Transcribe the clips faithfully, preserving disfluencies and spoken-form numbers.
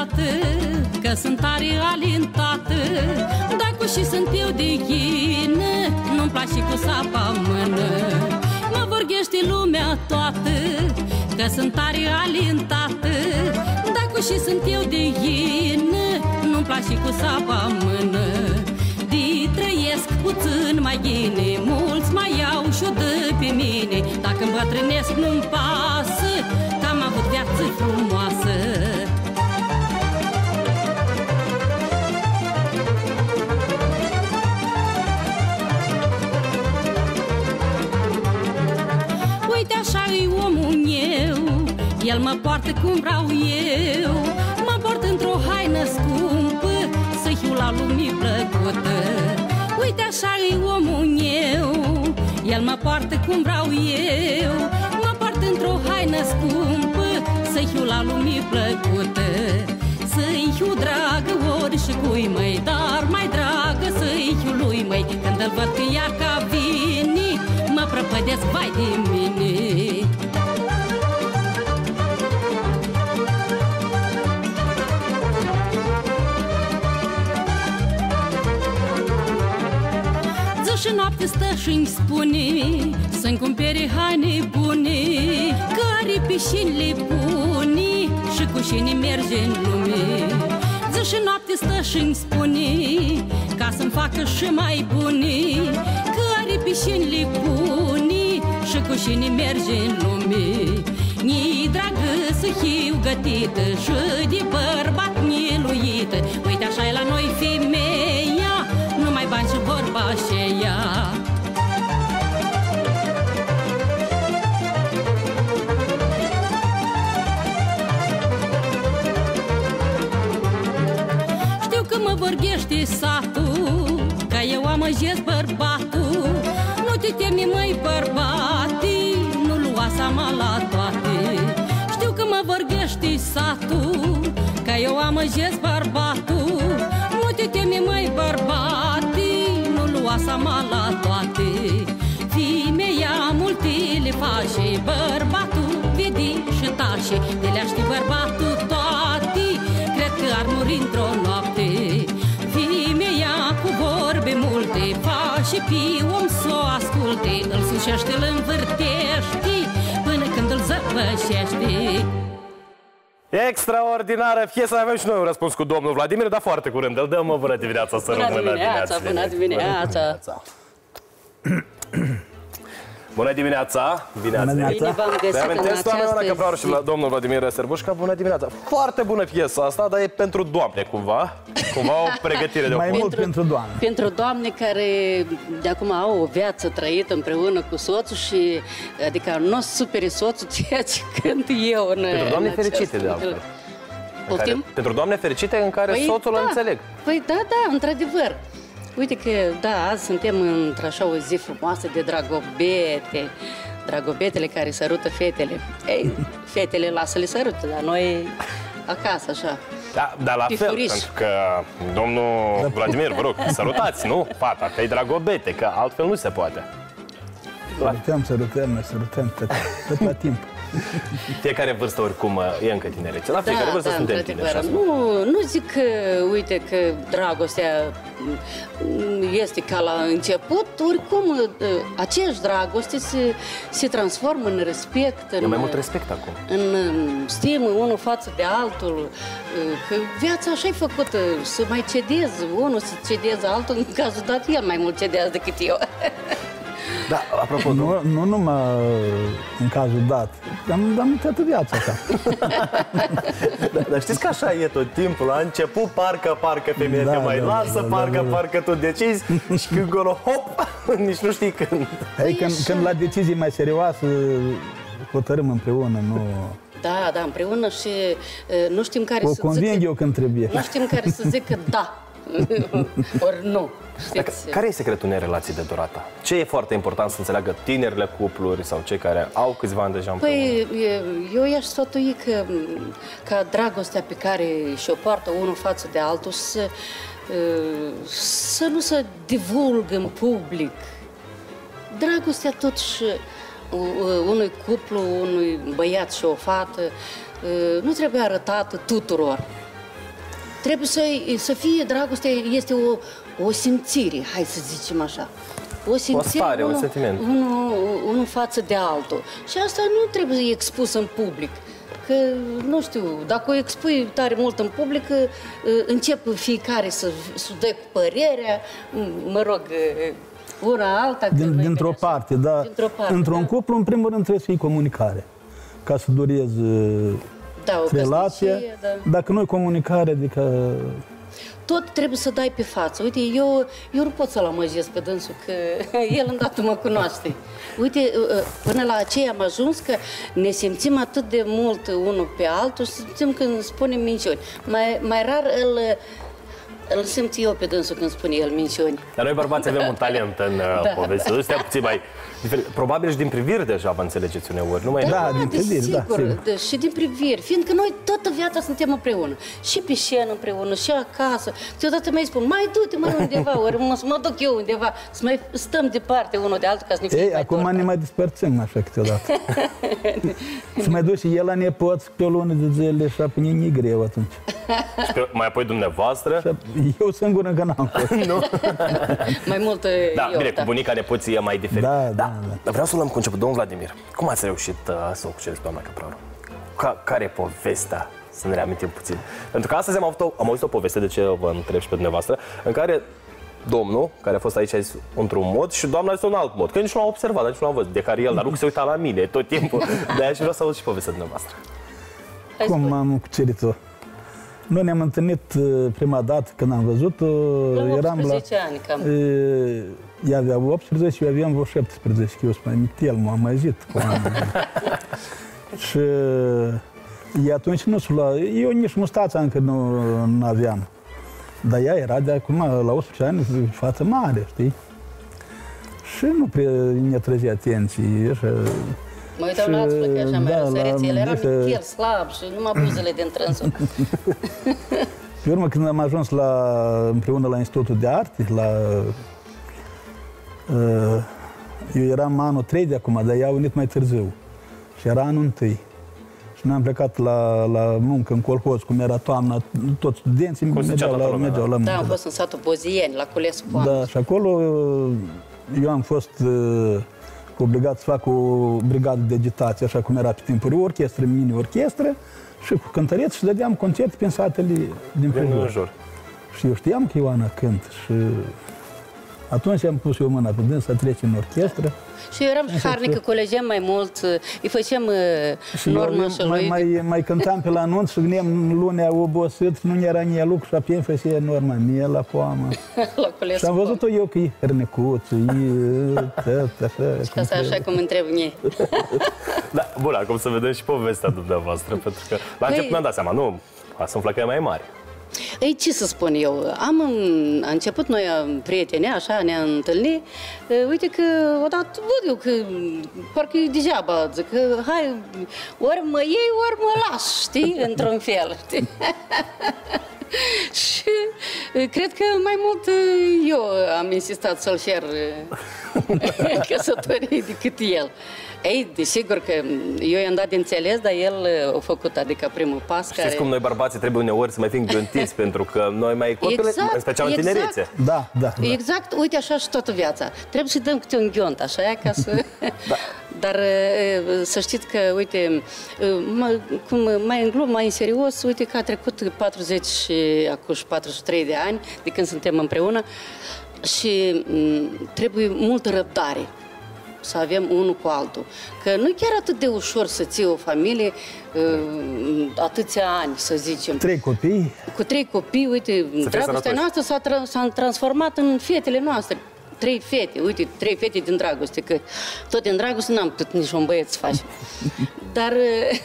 tată, că sunt tare alintată. Dacă și sunt eu de ghină, nu-mi place cu sapa în mână. Mă vorghește lumea toată, că sunt tare alintată. Dacă și sunt eu de ghină, nu-mi place cu sapa în mână. De trăiesc puțin mai ghine, mulți mai iau și-o dă pe mine. Dacă îmbătrânesc nu-mi pasă, că am avut viață frumoasă. Uite așa-i omul meu, el mă poartă cum vreau eu. Mă port într-o haină scumpă, să hiu la lumii plăcută. Uite așa-i omul meu, el mă poartă cum vreau eu. Mă port într-o haină scumpă, să hiu la lumii plăcută. Să-i hiu dragă ori și cui măi, dar mai dragă să-i hiu lui măi. Când îl văd că ia ca vini, mă prăpădesc vai de mine. Și noapte stă și-mi spune să-mi cumpere haine bune, că aripișini le pune și cu șini merge în lume. Zi și noapte stă și-mi spune ca să-mi facă și mai bune, că aripișini le pune și cu șini merge în lume. Ni dragă să hiu gătită și de bărbat miluită. Uite așa e la noi femeia, numai bani și vorba aceea. Știu că mă vorbește satul, că eu amăjesc bărbatul. Nu te temi, măi, bărbate, nu lua seama la toate. Știu că mă vorbește satul, că eu amăjesc bărbatul. Nu te temi, măi, bărbate, nu lua seama la toate. Femeia multe le face, bărbatul vede și tașe. De le-a ști bărbatul toate, cred că ar muri într-o noapte. Femeia cu vorbe multe face pe om s-o asculte. Îl sușește, îl învârtește până când îl zăpășește. Extraordinară piesă, avem și noi un răspuns cu domnul Vladimir, dar foarte curând. Îl dăm bună dimineața, să rămână dimineața. Bună dimineața! Bună dimineața! Bine ați venit! Bine v-am găsit în această că vreau și la domnul Vladimir Sărbușca. Bună dimineața! Foarte bună piesa asta, dar e pentru doamne, cumva. Cumva o pregătire de o mai mult pentru doamne. Pentru doamne care de acum au o viață trăită împreună cu soțul și adică nu o supere soțul ceea ce cânt eu în Pentru doamne fericite, de altfel. Poftim? Pentru doamne fericite în care Păi soțul da. îl înțeleg. Păi da, da, într-adevăr. Uite că, da, azi suntem într-așa o zi frumoasă de dragobete, dragobetele care sărută fetele. Ei, fetele lasă-le sărute, dar noi acasă, așa. Da, dar la fel, Pifuriș. pentru că domnul Vladimir, vă rog, sărutați, nu? Fata, că e dragobete, că altfel nu se poate. Sărutăm, sărutăm, ne sărutăm tot, tot la timp. Fiecare vârstă oricum e încă tinerețe. La fiecare Da, vârstă da, suntem tineri. și asta. nu, nu zic că, uite, că dragostea este ca la început, oricum aceeași dragoste se, se transformă în respect. E în, mai mult respect acum. În stimă unul față de altul, că viața așa e făcută, să mai cedezi, unul să cedeze altul, în cazul dat el mai mult cedează decât eu. Da, apropo, Nu, nu numai în cazul dat, am, am toată viața asta. dar, dar știți că așa e tot timpul. La început, parcă, parcă femeia Da, te mai da, lasă, da, parcă, da, da. parcă tu decizi și când golo, hop, nici nu știi când. Hai, când, când la decizii mai serioase hotărâm împreună, nu... Da, da, împreună și uh, nu știm care O să conving zică, eu când trebuie. nu știm care să zică da, ori nu. Dacă, care e secretul unei relații de durată? Ce e foarte important să înțeleagă tinerile cupluri sau cei care au câțiva ani deja împreună? Păi, eu i-aș sfatui că, ca dragostea pe care și-o poartă unul față de altul să, să nu se divulgă în public. Dragostea totuși unui cuplu, unui băiat și o fată nu trebuie arătată tuturor. trebuie să, să fie, dragostea este o, o simțire, hai să zicem așa. O simțire, o stare, unul, un sentiment. Unul, unul față de altul. Și asta nu trebuie expus în public. Că, nu știu, dacă o expui tare mult în public, încep fiecare să, să dea cu părerea, mă rog, una alta. Din, dintr-o parte, da. Dintr-o parte, Într-un da. cuplu, în primul rând, trebuie să fie comunicare. Ca să dureze da, o relația. da. Dacă nu e comunicare, adică... Tot trebuie să dai pe față. Uite, eu, eu nu pot să-l amăjesc pe dânsul, că el îndată mă cunoaște. Uite, până la aceea am ajuns că ne simțim atât de mult unul pe altul și simțim când spunem minciuni. Mai, mai rar îl, îl simt eu pe dânsul când spune el minciuni. Dar noi bărbați avem un talent în da. poveste. Stea puțin mai... Probabil și din priviri deja vă înțelegeți uneori, nu mai... Da, Da, din priviri, sigur, da, sigur. De, și din priviri, fiindcă noi toată viața suntem împreună. Și pe scenă împreună, și acasă. Câteodată mai spun, mai du-te mai undeva, ori mă, mă duc eu undeva, să mai stăm departe unul de altul ca să ne fie Ei, mai acum dor. ne mai despărțim așa câteodată. Să mai duci și el la nepoți pe o lună de zile și apoi e greu atunci. Și pe, mai apoi dumneavoastră? Eu singur încă n-am fost. Nu? Mai mult Da, eu, bine, da. cu bunica nepoții e mai diferit. Da, da, da. Vreau să luăm cu început, domnul Vladimir. Cum ați reușit uh, să o cuceriți pe doamna Căpraru? Ca, care e povestea? Să ne reamintim puțin. Pentru că astăzi am avut o, am auzit o poveste, de ce vă întreb și pe dumneavoastră, în care domnul, care a fost aici, a zis într-un mod și doamna a zis un alt mod. Că nici nu l-am observat, nici nu l-am văzut. De care el, dar nu se uita la mine tot timpul. De-aia și vreau să aud și povestea dumneavoastră. Hai Cum spune. am cucerit-o? Noi ne-am întâlnit uh, prima dată când am văzut-o. La Eram la... optsprezece ani cam. Uh, ea avea optsprezece și eu aveam vreo șaptesprezece, că eu sunt mai mitel, m-am mai zis. Și ea atunci nu s-a luat, eu nici mustața încă nu, nu aveam. Dar ea era de acum, la optsprezece ani, față mare, știi? Și nu prea ne trăzea atenție. Și, Mă uitam la alții că așa mai da, răsăreți, el la- era și- michel, slab și numai buzele din trânsul. Pe urmă, când am ajuns la, împreună la Institutul de Arte, la, uh, eu eram anul trei de acum, dar ea a venit mai târziu. Și era anul întâi. Și noi am plecat la, la muncă în colhoz, cum era toamna, toți studenții Cum zicea mergeau toată la, lumea, mergeau la muncă. Da, am fost în satul Bozieni, la Culescu Poan. Da, și acolo uh, eu am fost uh, obligat să fac o brigadă de agitație, așa cum era pe timpuri, o orchestră, mini-orchestră, și cu cântăreți și dădeam concerte prin satele din Din prejur. jur. Și eu știam că Ioana cânt și atunci am pus eu mâna pe dâns să trece în orchestră. Și eu eram și harnică, colegem mai mult, îi făceam Și eu norma mai, mai, mai, mai cântam pe la anunț și veneam lunea obosit, nu era nici lucru și apoi îmi făcea norma mie la poamă. la Culescu Și am văzut-o eu că e hărnicuță, e tot așa. Și asta așa cum întreb mie. Da, bun, acum să vedem și povestea dumneavoastră, pentru că la început mi-am dat seama, nu, ați umflat că e mai mare. Ei, ce să spun eu, am a început noi prieteni, așa, ne-am întâlnit, e, uite că odată văd eu că parcă e degeaba, zic că hai, ori mă iei, ori mă las, știi, într-un fel, știi? Și e, cred că mai mult e, eu am insistat să-l cer e, căsătorie decât el. Ei, desigur că eu i-am dat de înțeles, dar el a făcut, adică primul pas. Știți care... cum noi bărbații trebuie uneori să mai fim gântiți, pentru că noi mai copile, Exact, în special în exact. tinerețe. Da, da, da. Exact, uite așa și toată viața. Trebuie să-i dăm câte un ghiont, așa, ca să... Da. Dar e, să știți că, uite, e, mă, cum, mai în glumă, mai în serios, uite că a trecut patruzeci și acum și patruzeci și trei de ani de când suntem împreună și m, trebuie multă răbdare să avem unul cu altul. Că nu e chiar atât de ușor să ții o familie uh, atâția ani, să zicem. Trei copii. Cu trei copii, uite, dragostea sănătoși. noastră s-a, tra s-a transformat în fetele noastre. Trei fete, uite, trei fete din dragoste, că tot din dragoste n-am putut nici un băieț să faci. Dar,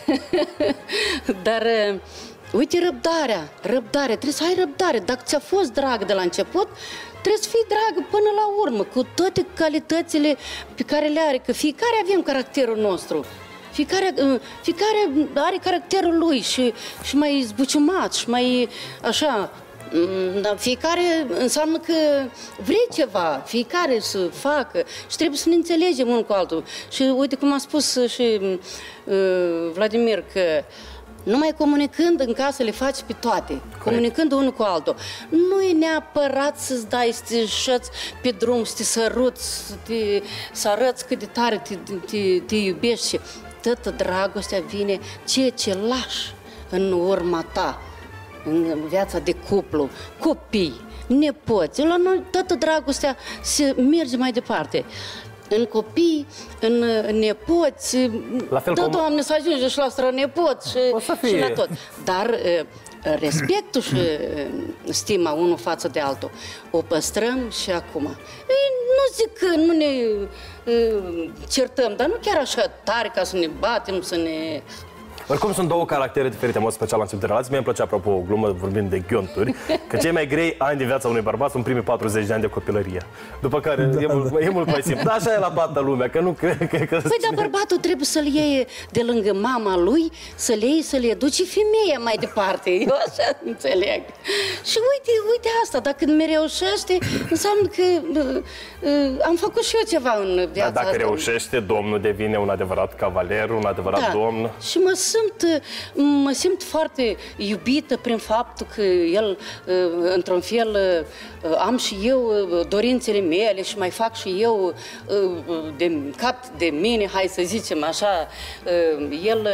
dar, uite, răbdarea, răbdare, trebuie să ai răbdare. Dacă ți-a fost drag de la început, trebuie să fii dragă până la urmă, cu toate calitățile pe care le are, că fiecare avem caracterul nostru. Fiecare, fiecare are caracterul lui și, și mai zbuciumat și mai așa. Dar fiecare înseamnă că vrei ceva, fiecare să facă și trebuie să ne înțelegem unul cu altul. Și uite cum a spus și uh, Vladimir că Numai comunicând în casă le faci pe toate, comunicând unul cu altul. Nu e neapărat să-ți dai, să te șăți pe drum, să te săruți, să, te, să arăți cât de tare te, te, te iubești. Și toată dragostea vine ceea ce lași în urma ta, în viața de cuplu, copii, nepoți. La noi toată dragostea se merge mai departe. În copii, în nepoți, la fel da, cum... Doamne, să ajunge și la strănepoți și, și la tot. Dar respectul și stima unul față de altul o păstrăm și acum. Nu zic că nu ne certăm, dar nu chiar așa tare ca să ne batem, să ne... Oricum sunt două caractere diferite, în mod special la început de relație. Mie îmi plăcea, apropo, o glumă vorbind de ghionturi, că cei mai grei ani de viața unui bărbat sunt primii patruzeci de ani de copilărie. După care da, e, mult, da. e mult mai simplu. Dar așa e la toată lumea, că nu cred că... că păi, dar bărbatul trebuie să-l iei de lângă mama lui, să-l iei, să-l educe femeia mai departe. Eu așa înțeleg. Și uite, uite asta, dacă mi reușește, înseamnă că uh, uh, am făcut și eu ceva în viața da, dacă asta. reușește, domnul devine un adevărat cavaler, un adevărat da. domn. Și mă simt, mă simt foarte iubită prin faptul că el, într-un fel, am și eu dorințele mele și mai fac și eu de cap de mine, hai să zicem așa, el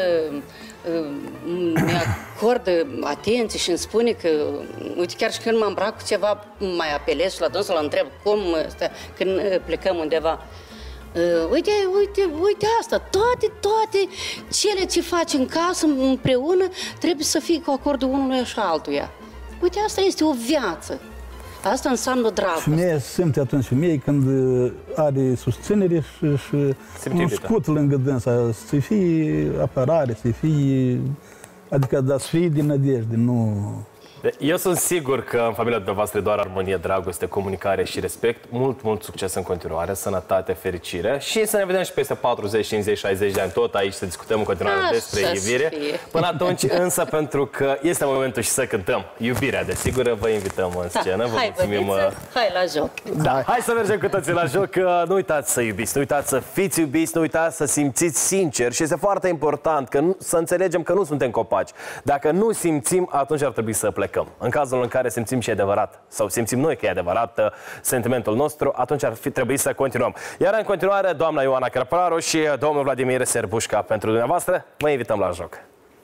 mi-acordă atenție și îmi spune că, uite, chiar și când mă îmbrac cu ceva, mai apelez și la dânsul, îl întreb cum stă, când plecăm undeva. Uh, uite, uite, uite asta, toate, toate cele ce faci în casă împreună trebuie să fie cu acordul unului și altuia. Uite, asta este o viață. Asta înseamnă dragoste. Femeia se simte atunci femeie când are susținere și, și un scut lângă dânsa, să fie apărare, să fie, adică da, să fie din nădejde, nu... Eu sunt sigur că în familia dumneavoastră e doar armonie, dragoste, comunicare și respect. Mult, mult succes în continuare, sănătate, fericire și să ne vedem și peste patruzeci, cincizeci, șaizeci de ani tot aici să discutăm în continuare Așa despre iubire. Până atunci, însă, pentru că este momentul și să cântăm iubirea, desigur, vă invităm în scenă. Da, vă hai, mulțumim. băniță, hai la joc. Da, hai să mergem cu toții la joc. Nu uitați să iubiți, nu uitați să fiți iubiți, nu uitați să simțiți sincer și este foarte important că nu, să înțelegem că nu suntem copaci. Dacă nu simțim, atunci ar trebui să plecăm. În cazul în care simțim și adevărat, sau simțim noi că e adevărat sentimentul nostru, atunci ar fi trebuit să continuăm. Iar în continuare, doamna Ioana Cărpăraru și domnul Vladimir Serbușca pentru dumneavoastră, vă invităm la joc.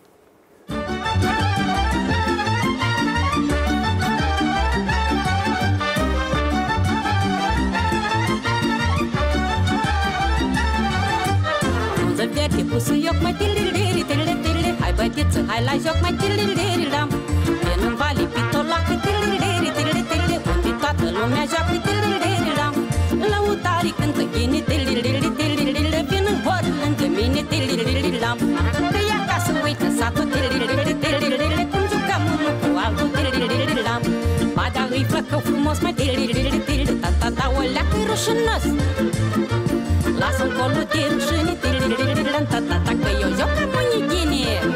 Hai băieță, hai la joc, mai tililirilam. Vin în vali, pitolacă, tililiriri, unde toată lumea joacă, tililirilam. Lăutarii cântă ghini, tililiriri, vin în hor lângă mine, tililirilam. Că e acasă, uită satul, tililiriri, cum jucam unul cu altul, tililirilam. Badea îi flăcău frumos, mai tililiriri, tata, o leacă rușinos. Lasă-mi colul de rușini, tililirilam, tata, că eu joc ca mânighini.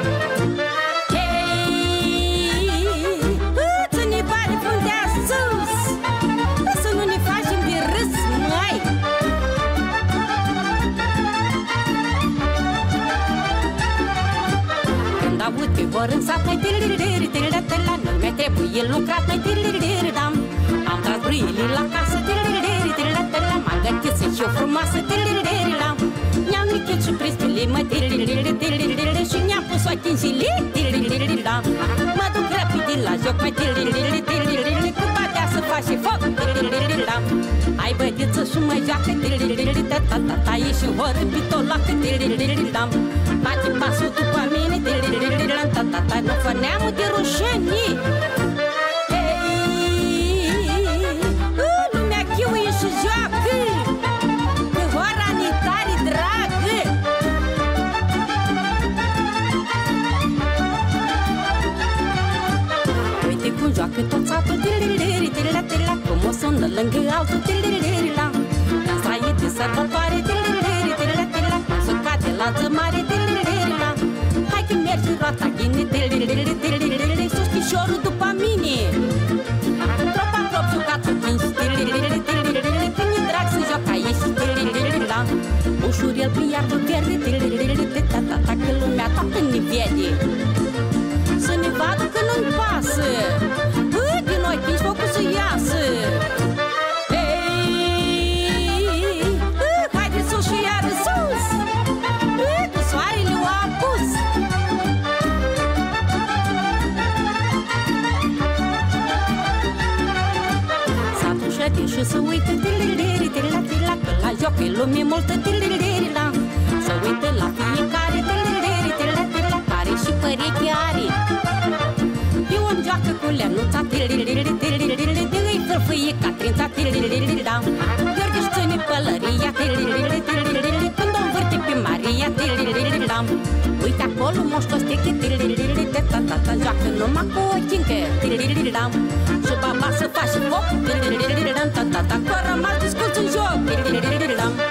Vor în sat, mai tiliriri, tirirătăla, nu mi-a trebuit lucrat, mai tiliriridam. Am tras brilii la casă, tiliriri, tirirătăla, m-am gătit să fiu frumoasă, tiliriridam. Ne-am lichit și pristulii, mă tiliriri, tiririri, și ne-am pus ochii în zilii, tiliriridam. Mă duc rapid la joc, mai tiliriri, tiririri, cu batea să faci și foc, tiliriridam. Hai bădiță și mă joacă, tiliriri, ta-ta-ta-ta, ești în horă, pitolacă, tiliriridam. Bate pasul după mine, tiliririram, ta-ta-ta, nu fă neamul de rușănii. Hei, lumea chiuie și joacă, că hora ni tare dragă. Uite cum joacă tot satul, tiliriri, tiliriri, cum o sună lângă altul, tiliririram. Când stai de sărbătoare, tiliriri, tiliriri, cum se cade la zămare, tiliririram. Hai că mergi roata ghine, tiliriri, tiliriri, sus pișorul după mine. Tropa trop jucat cu cinci, tiliriri, tiliriri, când e drag să joc aici, tiliririram. Ușurel pe iarbă verde, tiliriri, ta-ta-ta, că lumea toată ne vede. mireasă, din ochi focul să iasă. Ei, haideți sus și iară sus, cu soarele o apus. Satul ședin și să uită, tililiri, tilila, tilila, că la joc e lume multă, tililiri, la. Să uită la fiecare, tililiri, tilila, tilila, care și păreche are. Ion joacă cu leanuța, tililiri, tililiri, îi fârfâie Catrința, tililiri, la. Gheorghe își ține pălăria, tililiri, tililiri, când o învârte pe Maria, tililiri, la. Uite acolo moșto steche, tililiri, de tata, joacă numai cu o chincă, tililiri, la. Și baba să faci foc, tililiri, la, tata, că rămas discuți în joc, tililiri, la.